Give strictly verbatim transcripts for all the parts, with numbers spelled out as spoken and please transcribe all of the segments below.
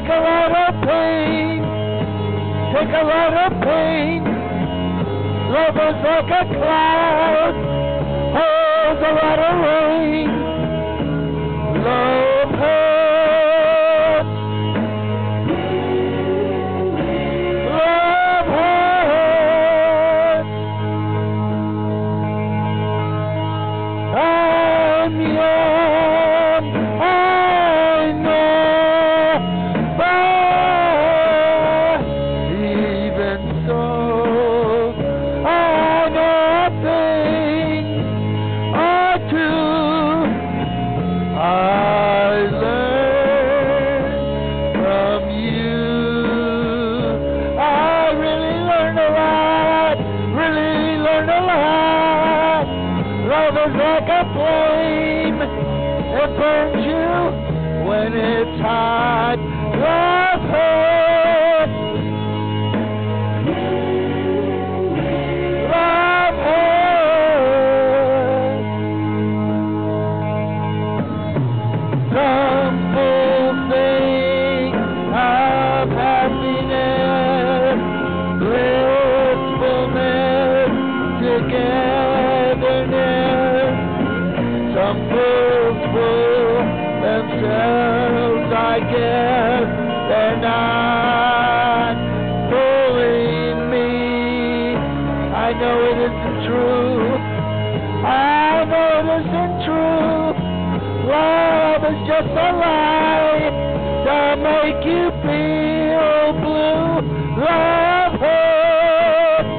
take a lot of pain, take a lot of pain. Love is like a cloud, holds a lot of rain. Love hurts, love hurts. I'm young, I know, but even so, I know a thing or two. I learned from you. I really learned a lot, really learned a lot. Love is like a flame, it burns you when it's hot. Love hurts, love hurts. Some fools think of happiness, blissfulness, togetherness. Some fools fool themselves, I guess. They're not fooling me. I know it isn't true. I know it isn't true. Love is just a lie to make you feel blue. Love hurts.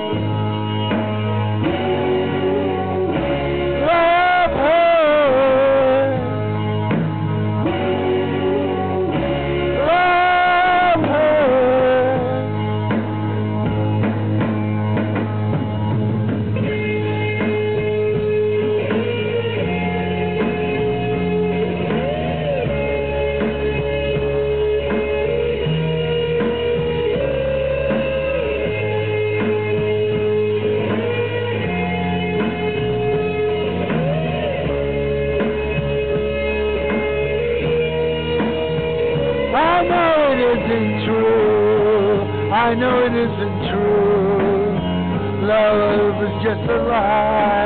Love hurts. Love hurts. I know it isn't true. I know it isn't true. Love is just a lie